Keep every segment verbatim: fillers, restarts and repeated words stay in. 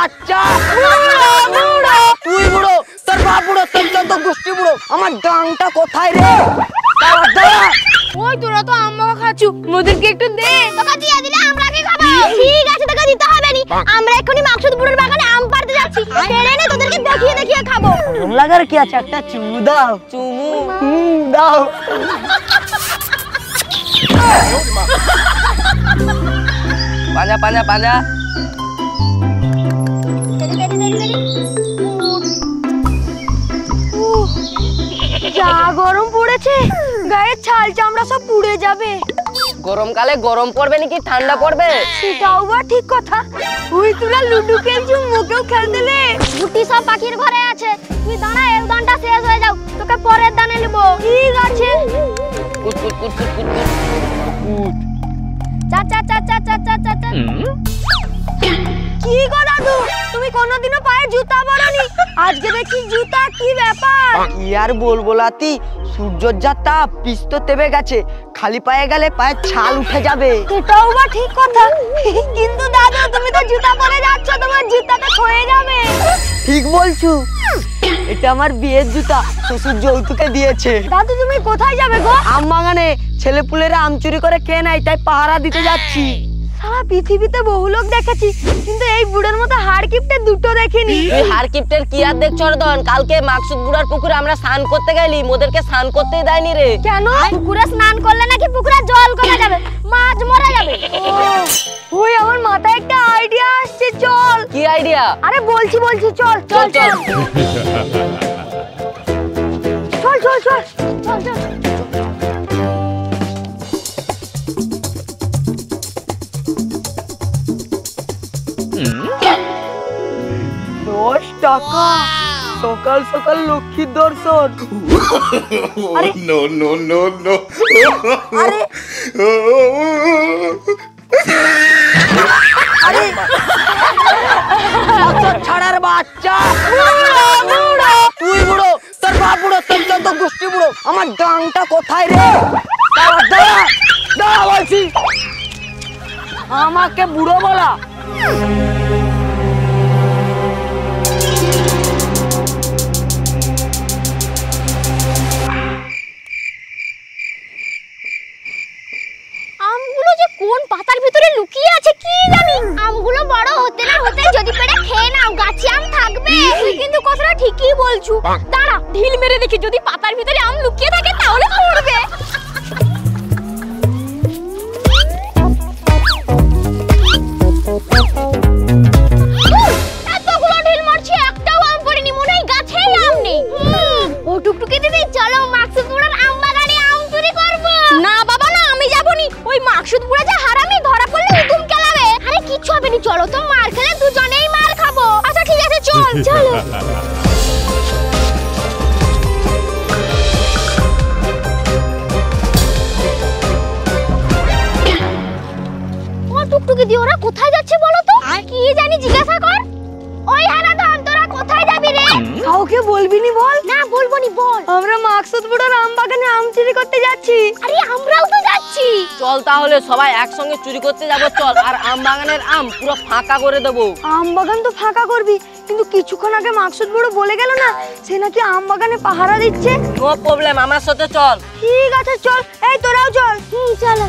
বাচ্চা। তুই বুড়ো, তোর বাপ বুড়ো, তোর যত গোষ্ঠী বুড়ো, আমার ডাংটা কোথায় রে? ওই তোরা তো আম্মা খাচ্ছু, মোদেরকে একটু দে। তোকে দিয়ে দিলে আমরা কি খাবো? ঠিক আছে, তোকে দিতে হবে নি। আমরা এখনি মাকসুদ বুড়োর বাগানে আম পাড়তে যাচ্ছি। পেড়ে নে তোদেরকে দেখিয়ে দেখিয়ে খাবো। লাগার কি আছে, একটা চুমু দাও। চুমু হুম দাও। পাঁজা পাঁজা পাঁজা। যা গরম পড়েছে, গায়ের ছাল চামড়া সব পুড়ে যাবে। গরমকালে গরম পড়বে নাকি ঠান্ডা পড়বে? সেটাও বা ঠিক কথা। ওই তোরা লুডু খেলছু, মুখেও খেলতে দে। গুটি সব পাখির ঘরে আছে, তুই দাঁড়া, এক দানটা শেষ হয়ে যাও, তোকে পরের দানে নেব। ঠিক আছে। কুট কুট কুট কুট কুট কুট। চা চা চা চা চা চা চা চা। কি গো দাদু, তুমি কোনোদিনও পায়ে জুতা পরোনি, আজকে দেখি জুতা, কি ব্যাপার? কি আর বলবো লাতি, সূর্যের যা তাপ, পিস তো তেবে গেছে, খালি পায়ে গেলে পায়ের ছাল উঠে যাবে। সেটাও বা ঠিক কথা, কিন্তু দাদু তুমি তো জুতা পরে যাচ্ছ, তোমার জুতাটা ক্ষয়ে যাবে। ঠিক বলছু, এটা আমার বিয়ের জুতা, শ্বশুর যৌতুকে দিয়েছে। দাদু তুমি কোথায় যাবে গো? আম বাগানে ছেলেপুলেরা আম চুরি করে খেয়ে নেয়, তাই পাহারা দিতে যাচ্ছি। সারা পৃথিবীতে বহু লোক দেখেছি, কিন্তু এই বুড়োর মতো হাড় কিপটে দুটো দেখিনি। তুই হাড় কিপটের কি আর দেখছ রদন? কালকে মাকসুদ বুড়ার পুকুরে আমরা স্নান করতে গেলি, মোদেরকে স্নান করতেই দেয়নি রে। কেন? পুকুরে স্নান করলে নাকি পুকুরে জল কমে যাবে, মাছ মরে যাবে। ওই আমার মাথায় একটা আইডিয়া আসছে, চল। কি আইডিয়া? আরে বলছি বলছি চল চল চল চল চল চল চল চল। দশ টাকা সকাল সকাল লক্ষ্মীর দর্শন। আরে no no no no আরে আরে ছাড়ার বাচ্চা। তুই বুড়ো, তোর বাপ বুড়ো, তোর যত গোষ্ঠী বুড়ো, আমার ডাংটা কোথায় রে? দাঁড়া দাঁড়া বলছি, আমাকে বুড়ো বলা। আমগুলো যে কোন পাতার ভিতরে লুকিয়ে আছে কি জানি। আমগুলো বড় হতে না হতে যদি পেড়ে খেয়ে নাও, গাছে আম থাকবে। তুই কিন্তু কথাটা ঠিকই বলছু। দাঁড়া, ঢিল মেরে দেখি, যদি পাতার ভিতরে আম লুকিয়ে থাকে তাহলে পড়বে। এতগুলো ঢিল মারছি, একটাও আম পড়েনি, মনে হয় গাছেই আম নেই। ও টুকটুকি দিদি, চলো মাকসুদ বুড়ার আম বাগানে আম চুরি করব। না বাবা না, আমি যাবনি। ওই মাকসুদ বুড়া যা হারামি, ধরা পড়লে হুকুম কেলাবে। আরে কিচ্ছু হবে না, চলো তো, মার খেলে দুজনেই মার খাবো। আচ্ছা ঠিক আছে, চল চলো। ও টুকটুকি দি, ওরা কোথায় যাচ্ছে বলো তো? কি জানি, জিজ্ঞাসা কর। ওই হারাধন, তোরা কোথায় যাবি রে? কাউকে বলবি নি বল। না বলবো নি, বল। আমরা মাকসুদ বুড়ার আম বাগানে আম চুরি করতে যাচ্ছি। আরে আমরাও তো যাচ্ছি। চল তাহলে সবাই একসঙ্গে চুরি করতে যাবো, চল। আর আম বাগানের আম পুরো ফাঁকা করে দেবো। আম বাগান তো ফাঁকা করবি, কিন্তু কিছুক্ষণ আগে মাকসুদ বুড়ো বলে গেল না, সে নাকি আম বাগানে পাহারা দিচ্ছে। নো প্রবলেম, আমার সাথে চল। ঠিক আছে চল, এই তোরাও চল। হুম চলো।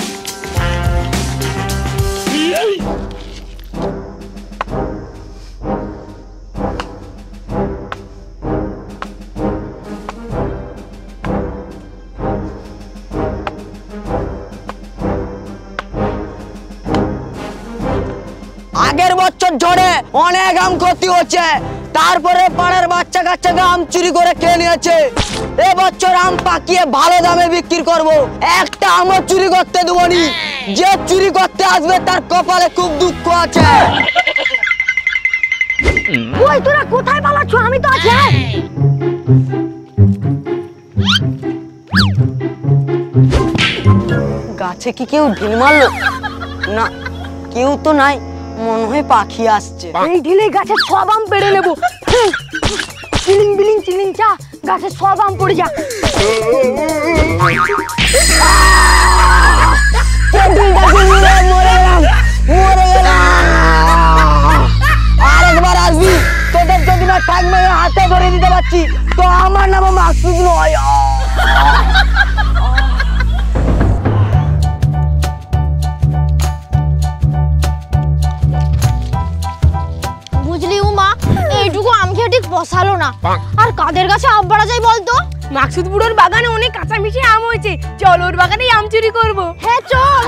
আগের বছর ঝড়ে অনেক আম ক্ষতি হচ্ছে, তারপরে পাড়ার বাচ্চা কাচ্চাকে আম চুরি করে খেয়ে নিয়েছে। এবছর আম পাকিয়ে ভালো দামে বিক্রি করব, একটা আমও চুরি করতে দেবো নি। যে চুরি করতে আসবে তার কপালে খুব দুঃখ আছে। ওই তোরা কোথায় পালাচ্ছ? আমি তো আছি। গাছে কি কেউ ঢিল মারলো? না, কেউ তো নাই, মনে হয় পাখি আসছে। এই ঢিলে গাছের সব আম পেড়ে নেবো। চিলিং বিলিং চিলিং চা, গাছের সব আম পড়ে যা। মরে গেলাম, মরে গেলাম। আরে বসালো না। আর কাদের কাছে আম পাড়া যায় বলতো? মাকসুদ বুড়োর বাগানে অনেক কাঁচা মিষ্টি আম হয়েছে, চল ওর বাগানেই আম চুরি করবো। হ্যাঁ চল।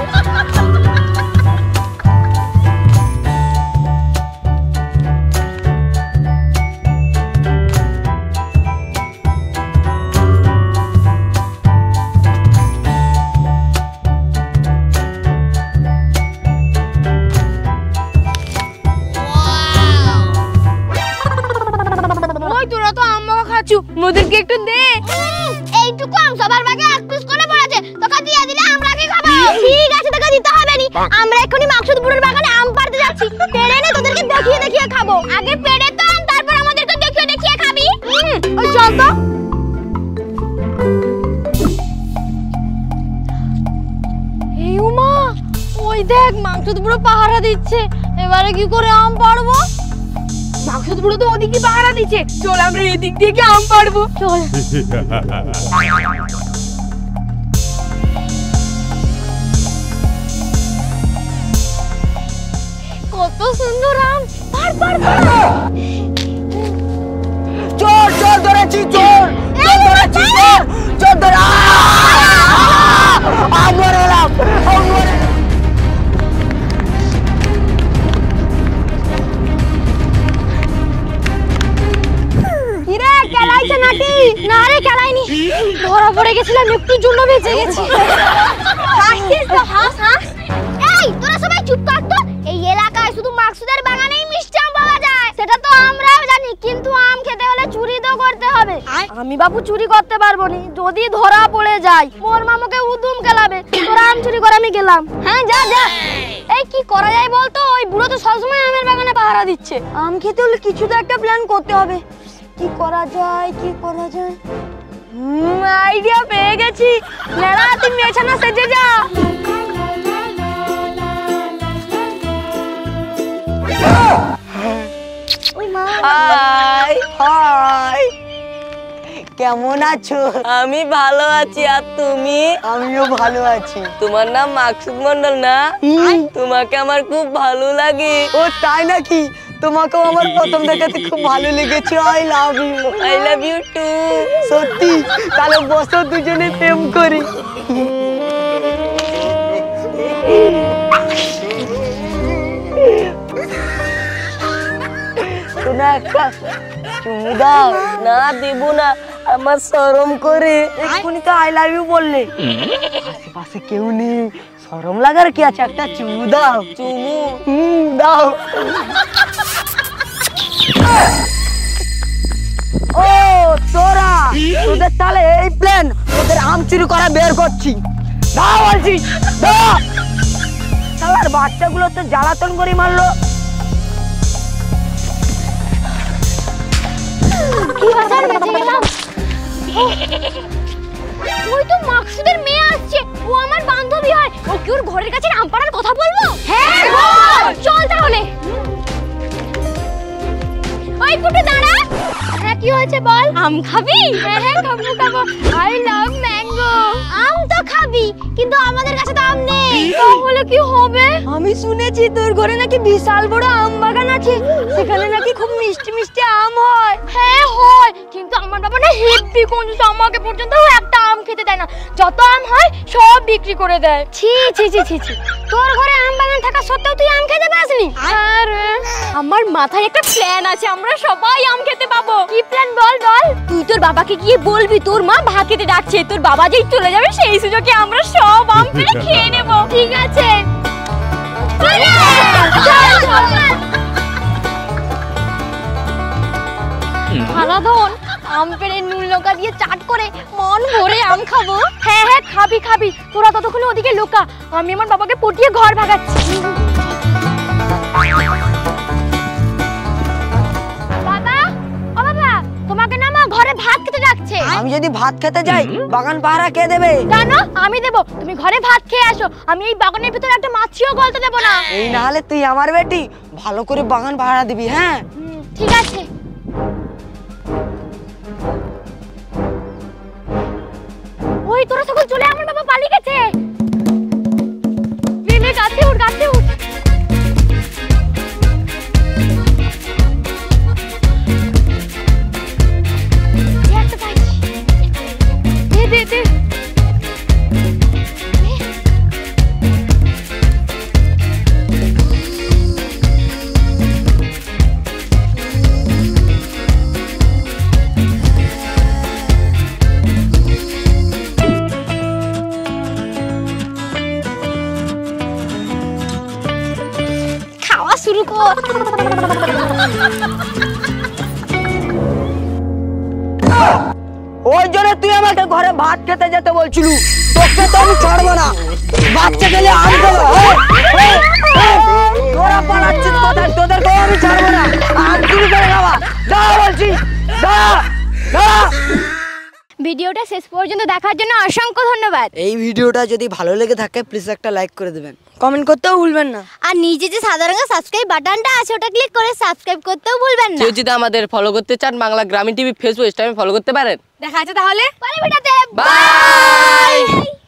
মোদেরকে একটু দে। এইটুকু আম সবার ভাগে এক পিস করে পড়েছে, তোকে দিয়ে দিলে আমরা কি খাবো? ঠিক আছে, তোকে দিতে হবে না। আমরা এখনি মাকসুদ বুড়োর বাগানে আম পাড়তে যাচ্ছি। পেড়ে নে তোদেরকে দেখিয়ে দেখিয়ে খাবো। আগে পেড়ে তো আন, তারপর আমাদেরকে দেখিয়ে দেখিয়ে খাবি। ওই চল তো। এই উমা, ওই দেখ মাকসুদ বুড়ো পাহারা দিচ্ছে। এবারে কি করে আম পাড়বো? মাকসুদ বুড়ো তো ওদিকে পাহারা দিচ্ছে, চল আমরা এদিক দিয়ে কি আম পাড়বো। চল। কত সুন্দর আম, পাড় পাড় পাড়। চোর চোর ধরেছি, চোর চোর ধরেছি, চোর চোর ধরে আমার এলাম আমার। কিরে খেলাইছে নাকি? না রে খেলাইনি, ধরা পড়ে গেছিলাম, একটু জন্য বেঁচে গেছি। হাসছিস তো, হাস হাস। এই তোরা সবাই চুপ কর তো। এই এলাকায় শুধু মাকসুদের বাগানেই মিষ্টি আম পাওয়া যায়, সেটা তো আমরাও জানি, কিন্তু আম খেতে হলে চুরি তো করতে হবে। আমি বাবু চুরি করতে পারবো না, যদি ধরা পড়ে যাই মোর মামাকে উদুম খেলাবে। তোরা আম চুরি করে আমি গেলাম। হ্যাঁ যা যা। এই কি করা যায় বলতো? ওই বুড়ো তো সবসময় আমের বাগানে পাহারা দিচ্ছে। আম খেতে হলে কিছু তো একটা প্ল্যান করতে হবে। কি করা যায়, কি করা যায়? হুম, আইডিয়া পেয়ে গেছি। লেলা তুই মেছানা সেজে যা। হাই হাই, কেমন আছো? আমি ভালো আছি, আর তুমি? আমিও ভালো আছি। তোমার নাম মাকসুদ মন্ডল না? তোমাকে আমার খুব ভালো লাগে। ও তাই নাকি? তোমাকেও আমার প্রথম দেখাতে খুব ভালো লেগেছে। I love you. I love you too. সত্যি? তাহলে বসো দুজনে প্রেম করি। শোনা, একটা চুমু দাও। না দেব না, আমার শরম করে। এক্ষুনি তো আই লাভ ইউ বললে। আশেপাশে কেউ নেই, শরম লাগার কি আছে? একটা চুমু দাও। চুমু? হুম দাও। ও তোরা, তোদের তাহলে এই প্ল্যান? তোদের আম চুরি করা বের করছি। দাও বলছি, দাও। শালার বাচ্চাগুলো তো জ্বালাতন করে মারলো। কি বাজার বেঁচে গেলাম। ওই তো মাকসুদের মেয়ে আসছে, ও আমার বান্ধবী হয়। ও কি ওর ঘরের কাছে আম পাড়ার কথা বলবো? হ্যাঁ বল, চল তাহলে। ওই পুটু দাঁড়া। হ্যাঁ কি হয়েছে বল? আম খাবি? হ্যাঁ হ্যাঁ খাবো খাবো, আই লাভ ম্যাঙ্গো। আম তো খাবি, কিন্তু আমাদের কাছে তো আম নেই। তাহলে কি হবে? আমি শুনেছি তোর ঘরে নাকি বিশাল বড় আম বাগান আছে, সেখানে নাকি খুব মিষ্টি মিষ্টি আম হয়। হ্যাঁ হয়, কিন্তু আমার বাবা না হেব্বি কঞ্জুস, আমাকে পর্যন্ত একটা আম খেতে দেয় না। যত আম হয় সব বিক্রি করে দেয়। ছি ছি ছি ছি ছি, তোর ঘরে আম বাগান থাকা সত্ত্বেও তুই আম খেতে পাসনি? আরে আমার মাথায় একটা প্ল্যান আছে, আমরা সবাই আম খেতে পাবো। কি প্ল্যান বল বল। তুই তোর বাবাকে গিয়ে বলবি তোর মা ভাত খেতে ডাকছে, তোর বাবা যেই চলে যাবে সেই সুযোগে আমরা সব আম পেড়ে খেয়ে নেব। ঠিক আছে? সারাধন আম পেড়ে নুন লঙ্কা দিয়ে চাট করে মন ভরে আম খাবো। হ্যাঁ হ্যাঁ খাবি খাবি, তোরা ততক্ষণে ওদিকে লোকা, আমি আমার বাবাকে পটিয়ে ঘর ভাগাচ্ছি। বাবা, ও বাবা, তোমাকে না মা ঘরে ভাত খেতে ডাকছে। আমি যদি ভাত খেতে যাই, বাগান পাহারা কে দেবে? কেন? আমি দেবো, তুমি ঘরে ভাত খেয়ে আসো। আমি এই বাগানের ভিতরে একটা মাছিও গলতে দেবো না। এই না হলে তুই আমার বেটি, ভালো করে বাগান পাহারা দিবি। হ্যাঁ ঠিক আছে। ওই তোরা সকল চলে, আমার বাবা পালিয়ে গেছে। মিলে গাছে উঠ, গাছে উঠ। কর। ওই জন্য তুই আমাকে ঘরে ভাত খেতে যেতে বলছিলু, তোকে তো আমি ছাড়বো না। বাচ্চা গেলে আম দেবো। এই, এই, এই, তোরা পালাচ্ছিস কোথায়? তোদেরকেও আমি ছাড়বো না। আম চুরি করে খাওয়া, যা বলছি, যা, যা। ভিডিওটা শেষ পর্যন্ত দেখার জন্য অসংখ্য ধন্যবাদ। এই ভিডিওটা যদি ভালো লেগে থাকে প্লিজ একটা লাইক করে দেবেন, কমেন্ট করতেও ভুলবেন না। আর নিচে যে সাদা রঙের সাবস্ক্রাইব বাটনটা আছে ওটা ক্লিক করে সাবস্ক্রাইব করতেও ভুলবেন না। কেউ যদি আমাদের ফলো করতে চান বাংলা গ্রামীণ টিভি ফেসবুক ইনস্টাগ্রামে ফলো করতে পারেন। দেখা আছে তাহলে পরে ভিডিওতে বাই।